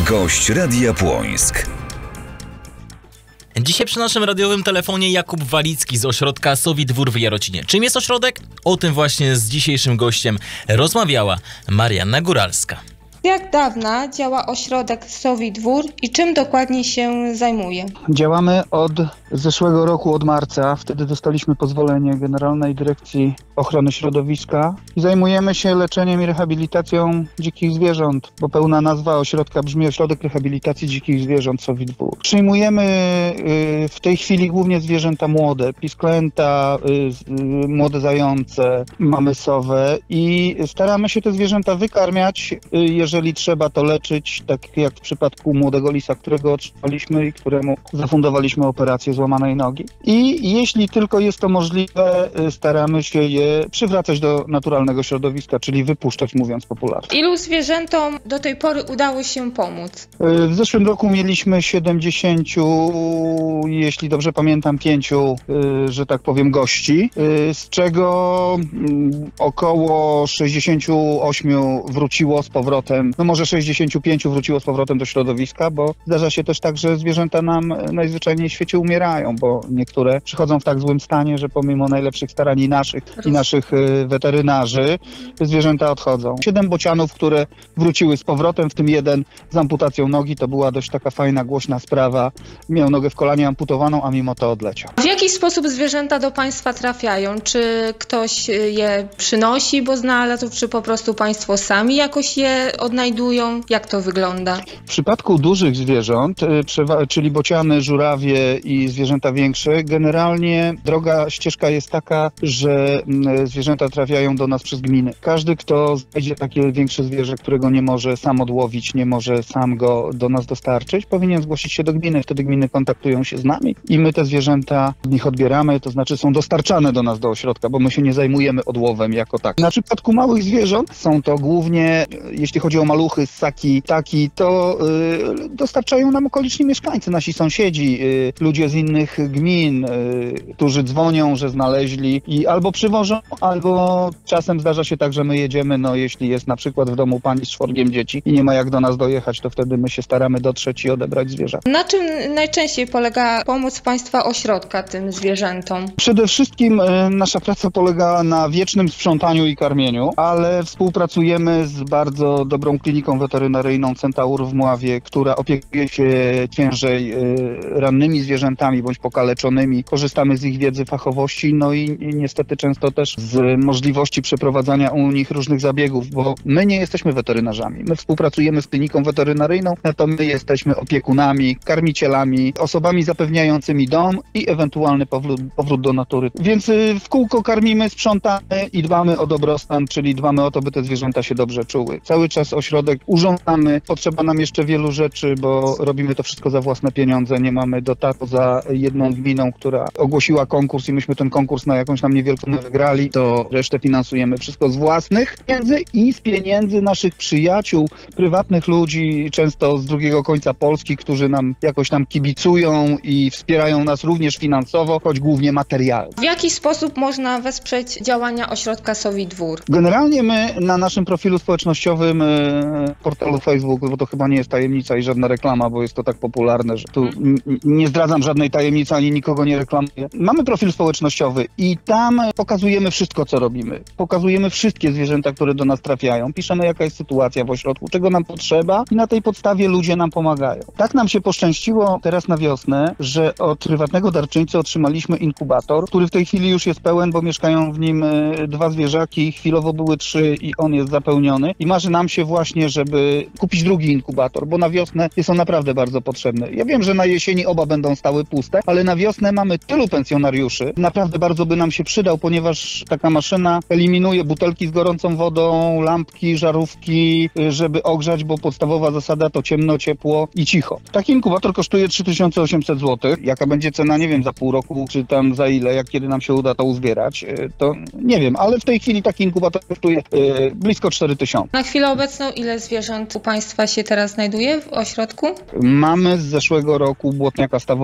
Gość Radia Płońsk. Dzisiaj przy naszym radiowym telefonie Jakub Walicki z ośrodka Sowi Dwór w Jarocinie. Czym jest ośrodek? O tym właśnie z dzisiejszym gościem rozmawiała Marianna Góralska. Jak dawna działa ośrodek Sowi Dwór i czym dokładnie się zajmuje? Działamy od zeszłego roku, od marca. Wtedy dostaliśmy pozwolenie Generalnej Dyrekcji Ochrony Środowiska i zajmujemy się leczeniem i rehabilitacją dzikich zwierząt, bo pełna nazwa ośrodka brzmi Ośrodek Rehabilitacji Dzikich Zwierząt Sowi Dwór. Przyjmujemy w tej chwili głównie zwierzęta młode, pisklęta, młode zające, mamy sowę i staramy się te zwierzęta wykarmiać. Jeżeli trzeba, to leczyć, tak jak w przypadku młodego lisa, którego otrzymaliśmy i któremu zafundowaliśmy operację złamanej nogi. I jeśli tylko jest to możliwe, staramy się je przywracać do naturalnego środowiska, czyli wypuszczać, mówiąc popularnie. Ilu zwierzętom do tej pory udało się pomóc? W zeszłym roku mieliśmy 70, jeśli dobrze pamiętam, 5, że tak powiem, gości, z czego około 68 wróciło z powrotem, no może 65 wróciło z powrotem do środowiska, bo zdarza się też tak, że zwierzęta nam najzwyczajniej w świecie umierają, bo niektóre przychodzą w tak złym stanie, że pomimo najlepszych starań naszych weterynarzy, zwierzęta odchodzą. 7 bocianów, które wróciły z powrotem, w tym 1 z amputacją nogi, to była dość taka fajna, głośna sprawa. Miał nogę w kolanie amputowaną, a mimo to odleciał. W jaki sposób zwierzęta do Państwa trafiają? Czy ktoś je przynosi, bo znalazł, czy po prostu Państwo sami jakoś je odnajdują? Jak to wygląda? W przypadku dużych zwierząt, czyli bociany, żurawie i zwierzęta większe, generalnie ścieżka jest taka, że zwierzęta trafiają do nas przez gminy. Każdy, kto znajdzie takie większe zwierzę, którego nie może sam odłowić, nie może sam go do nas dostarczyć, powinien zgłosić się do gminy. Wtedy gminy kontaktują się z nami i my te zwierzęta od nich odbieramy, to znaczy są dostarczane do nas do ośrodka, bo my się nie zajmujemy odłowem jako tak. Na przypadku małych zwierząt są to głównie, jeśli chodzi o maluchy, ssaki, ptaki, to dostarczają nam okoliczni mieszkańcy, nasi sąsiedzi, ludzie z innych gmin, którzy dzwonią, że znaleźli i albo przywożą, albo czasem zdarza się tak, że my jedziemy, no jeśli jest na przykład w domu pani z 4 dzieci i nie ma jak do nas dojechać, to wtedy my się staramy dotrzeć i odebrać zwierzę. Na czym najczęściej polega pomoc Państwa ośrodka tym zwierzętom? Przede wszystkim nasza praca polega na wiecznym sprzątaniu i karmieniu, ale współpracujemy z bardzo dobrą kliniką weterynaryjną Centaur w Mławie, która opiekuje się ciężej rannymi zwierzętami bądź pokaleczonymi. Korzystamy z ich wiedzy, fachowości, no i niestety często też z możliwości przeprowadzania u nich różnych zabiegów, bo my nie jesteśmy weterynarzami. My współpracujemy z kliniką weterynaryjną, to my jesteśmy opiekunami, karmicielami, osobami zapewniającymi dom i ewentualny powrót do natury. Więc w kółko karmimy, sprzątamy i dbamy o dobrostan, czyli dbamy o to, by te zwierzęta się dobrze czuły. Cały czas ośrodek urządzamy, potrzeba nam jeszcze wielu rzeczy, bo robimy to wszystko za własne pieniądze, nie mamy dotatu za jedną gminą, która ogłosiła konkurs i myśmy ten konkurs na jakąś tam niewielką wygrali, to resztę finansujemy wszystko z własnych pieniędzy i z pieniędzy naszych przyjaciół, prywatnych ludzi, często z drugiego końca Polski, którzy nam jakoś tam kibicują i wspierają nas również finansowo, choć głównie materialnie. W jaki sposób można wesprzeć działania ośrodka Sowi Dwór? Generalnie my na naszym profilu społecznościowym, portalu Facebook, bo to chyba nie jest tajemnica i żadna reklama, bo jest to tak popularne, że tu nie zdradzam żadnej tajemnicy, ani nikogo nie reklamuję. Mamy profil społecznościowy i tam pokazujemy wszystko, co robimy. Pokazujemy wszystkie zwierzęta, które do nas trafiają. Piszemy, jaka jest sytuacja w ośrodku, czego nam potrzeba i na tej podstawie ludzie nam pomagają. Tak nam się poszczęściło teraz na wiosnę, że od prywatnego darczyńcy otrzymaliśmy inkubator, który w tej chwili już jest pełen, bo mieszkają w nim 2 zwierzaki, chwilowo były 3 i on jest zapełniony. I marzy nam się właśnie, żeby kupić drugi inkubator, bo na wiosnę jest on naprawdę bardzo potrzebny. Ja wiem, że na jesieni oba będą stały puste, ale na wiosnę mamy tylu pensjonariuszy. Naprawdę bardzo by nam się przydał, ponieważ taka maszyna eliminuje butelki z gorącą wodą, lampki, żarówki, żeby ogrzać, bo podstawowa zasada to ciemno, ciepło i cicho. Taki inkubator kosztuje 3800 zł. Jaka będzie cena, nie wiem, za pół roku, czy tam za ile, kiedy nam się uda to uzbierać, to nie wiem, ale w tej chwili taki inkubator kosztuje blisko 4000. Na chwilę obecną ile zwierząt u Państwa się teraz znajduje w ośrodku? Mamy z zeszłego roku błotniaka stawowego,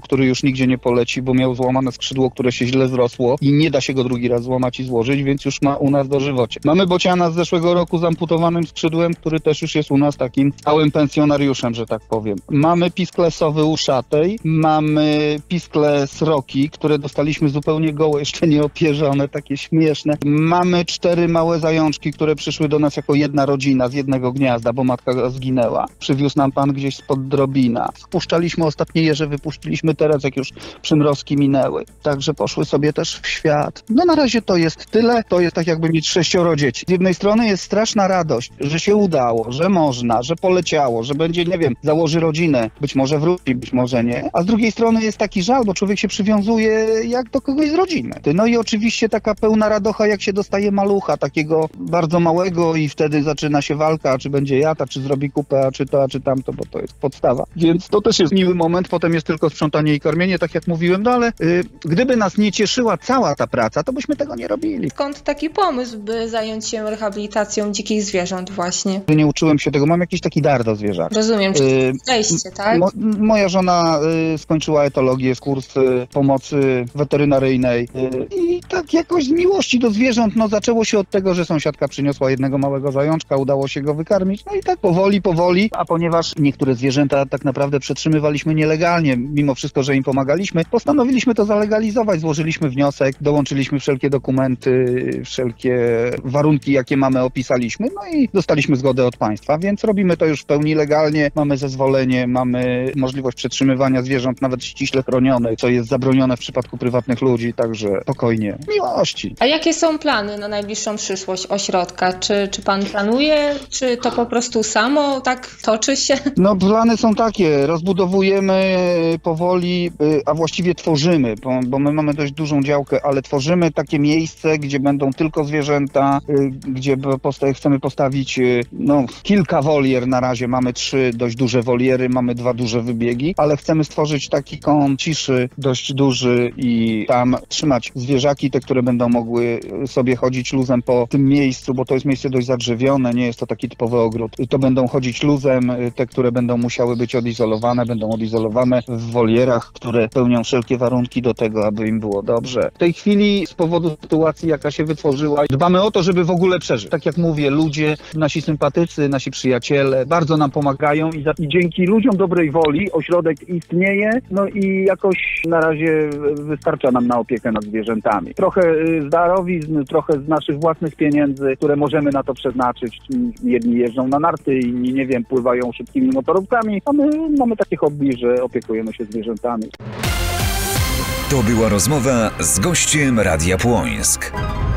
który już nigdzie nie poleci, bo miał złamane skrzydło, które się źle zrosło i nie da się go drugi raz złamać i złożyć, więc już ma u nas dożywocie. Mamy bociana z zeszłego roku z amputowanym skrzydłem, który też już jest u nas takim stałym pensjonariuszem, że tak powiem. Mamy piskle sowy uszatej, mamy piskle sroki, które dostaliśmy zupełnie gołe, jeszcze nie opierzone, takie śmieszne. Mamy 4 małe zajączki, które przyszły do nas jako jedna rodzina z jednego gniazda, bo matka zginęła. Przywiózł nam pan gdzieś spod Drobina. Wpuszczaliśmy ostatnie jeże, wypuściliśmy teraz, jak już przymrozki minęły. Także poszły sobie też w świat. No na razie to jest tyle. To jest tak jakby mieć 6 dzieci. Z jednej strony jest straszna radość, że się udało, że można, że poleciało, że będzie, nie wiem, założy rodzinę. Być może wróci, być może nie. A z drugiej strony jest taki żal, bo człowiek się przywiązuje jak do kogoś z rodziny. No i oczywiście taka pełna radocha, jak się dostaje malucha, takiego bardzo małego i wtedy zaczyna się walka, czy będzie jata, czy zrobi kupę, a czy to, a czy tamto, bo to jest podstawa. Więc to też jest miły moment, potem jest tylko sprzątanie i karmienie, tak jak mówiłem, no ale gdyby nas nie cieszyła cała ta praca, to byśmy tego nie robili. Skąd taki pomysł, by zająć się rehabilitacją dzikich zwierząt właśnie? Nie uczyłem się tego, mam jakiś taki dar do zwierząt. Rozumiem, czy wejście, tak? Moja żona skończyła etologię, kurs pomocy weterynaryjnej i tak jakoś z miłości do zwierząt, no zaczęło się od tego, że sąsiadka przyniosła jednego małego zajączka, udało się go wykarmić, no i tak powoli, a ponieważ niektóre zwierzęta tak naprawdę przetrzymywaliśmy nielegalnie, mimo wszystko, że im pomagaliśmy, postanowiliśmy to zalegalizować, złożyliśmy wniosek, dołączyliśmy wszelkie dokumenty, wszelkie warunki, jakie mamy, opisaliśmy, no i dostaliśmy zgodę od państwa, więc robimy to już w pełni legalnie, mamy zezwolenie, mamy możliwość przetrzymywania zwierząt nawet ściśle chronionych, co jest zabronione w przypadku prywatnych ludzi, także spokojnie, miłości. A jakie są plany na najbliższą przyszłość ośrodka? Czy pan planuje, czy to po prostu samo tak toczy się? No plany są takie, rozbudowujemy powoli, a właściwie tworzymy, bo my mamy dość dużą działkę, ale tworzymy takie miejsce, gdzie będą tylko zwierzęta, gdzie chcemy postawić kilka wolier na razie, mamy 3 dość duże woliery, mamy 2 duże wybiegi, ale chcemy stworzyć taki kąt ciszy dość duży i tam trzymać zwierzaki, te, które będą mogły sobie chodzić luzem po tym miejscu, bo to jest miejsce dość zadrzewione, nie jest to taki typowy ogród. To będą chodzić luzem, te, które będą musiały być odizolowane, będą odizolowane w wolierach, które pełnią wszelkie warunki do tego, aby im było dobrze. W tej chwili z powodu sytuacji, jaka się wytworzyła, dbamy o to, żeby w ogóle przeżyć. Tak jak mówię, ludzie, nasi sympatycy, nasi przyjaciele bardzo nam pomagają i dzięki ludziom dobrej woli ośrodek istnieje, no i jakoś na razie wystarcza nam na opiekę nad zwierzętami. Trochę z darowizn, trochę z naszych własnych pieniędzy, które możemy na to przeznaczyć. Jedni jeżdżą na narty, inni, nie wiem, pływają szybkimi motorówkami, a my mamy takie hobby, że opiekujemy się zwierzętami. To była rozmowa z gościem Radia Płońsk.